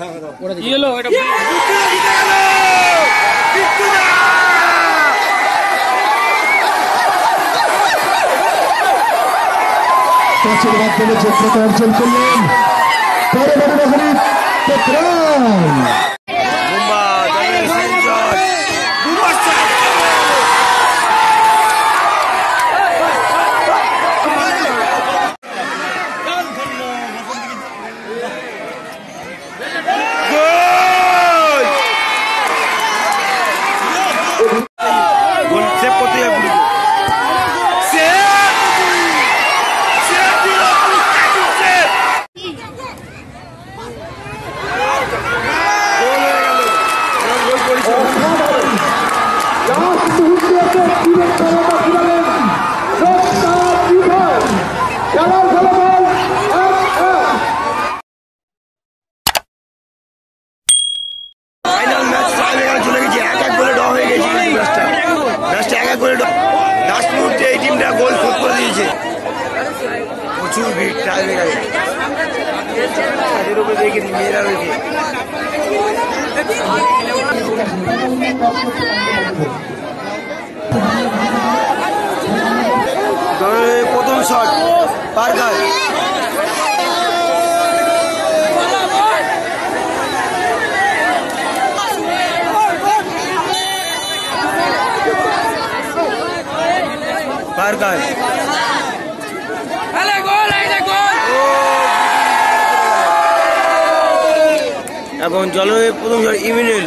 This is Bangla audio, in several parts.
টচের মাধ্যমে যোগ্যতা অর্জন করলেন প্রচুর ভিড় প্রথম শট পার্কার পার্কার এখন জলবায়ু প্রথম ইমিনেল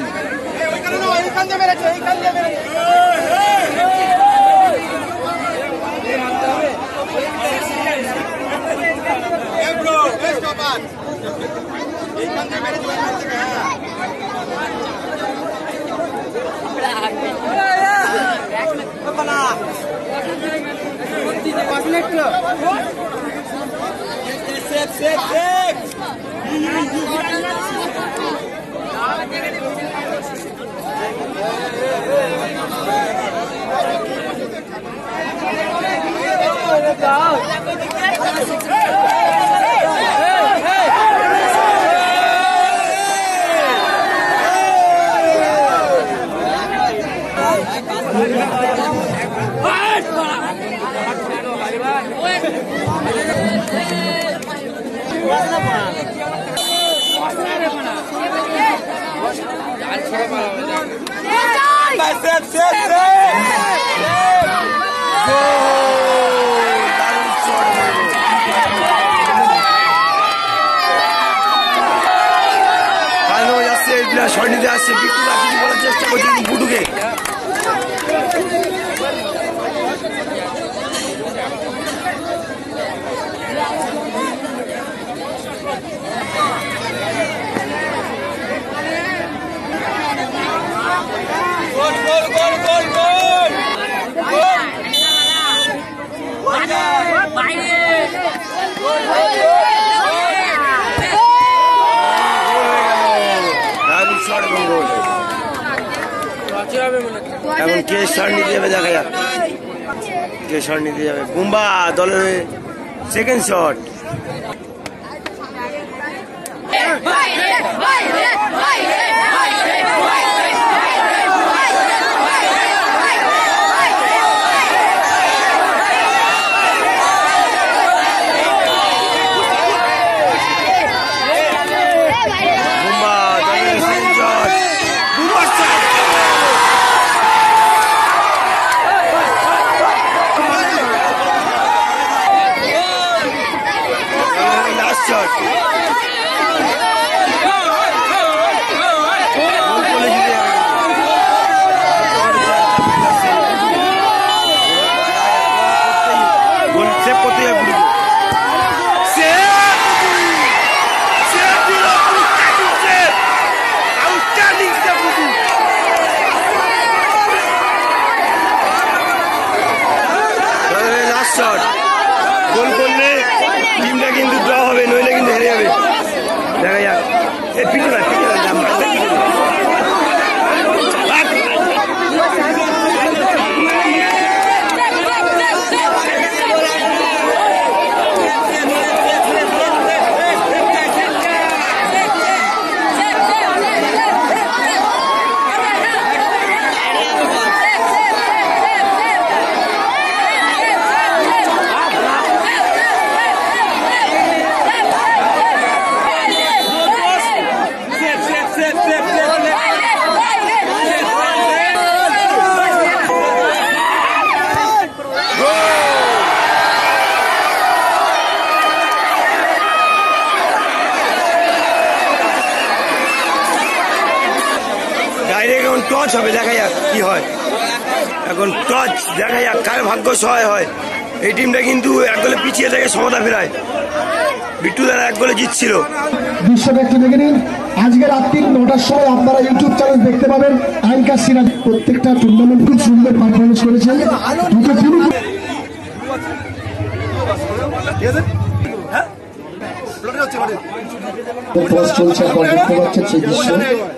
শট নিতে আসছে বিট্টুরা কিছু বলার চেষ্টা করছে বুটুকে এখন কে শট নিতে যাবে দেখা যাক কে শট নিতে যাবে বুম্বা দলের সেকেন্ড শট গোল করলে টিমটা কিন্তু ড্র হবে নইলে কিন্তু হেরে যাবে দেখা যাক টচ হবে, দেখা যাক কি হয়। এখন টচ দেখা যাক কার ভাগ্য সহায় হয়। এই টিমটা কিন্তু এক গোলে পিছিয়ে থেকে সমতা ফেরায়। বিট্টু দ্বারা এক গোলে জিতছিল। দৃশ্যটা একটু দেখে নিন। আজকে রাত্রি 9টার সময় আপনারা ইউটিউব চ্যানেল দেখতে পাবেন। আইনকার সিরাজ প্রত্যেকটা টুর্নামেন্ট খুব সুন্দর পারফরমেন্স করেছে। দুটো টিম চলছে, আপনারা দেখতে পাচ্ছেন সেই দৃশ্য।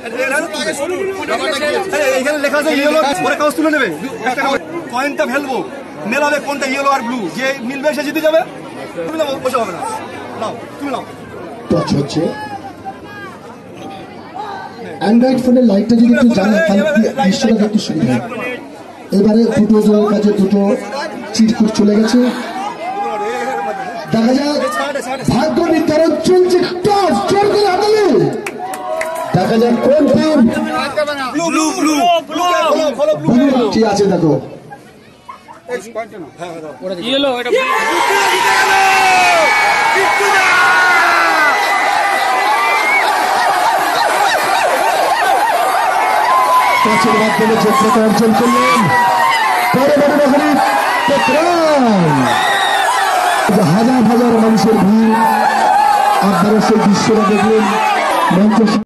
এখানে লেখা আছে ইয়েলো, পরে কাগজ তুলে নেবে, কয়েনটা ফেলবো, মেলাবে কোনটা ইয়েলো আর ব্লু, যে মিলবে সে জিতে যাবে। তুমি নাও, বসে হবে না, নাও তুমি নাও। টচ হচ্ছে। অ্যান্ড্রয়েড ফোনের লাইটটা যদি একটু জানেন তাহলে দৃশ্যটা দেখতে সুবিধা হয়। এবারে দুটো জনের কাছে দুটো চিরকুট চলে গেছে। দেখা যাক ভাগ্য নির্ধারণ চলছে। টস জোর করে হাতালে দেখা যাক কোন টিম কি আছে। দেখো টসের মাধ্যমে যোগ্যতা অর্জন করলেন হাজার হাজার মানুষের ভিড়। আপনারা সেই দৃশ্যটা দেখলেন। মঞ্চ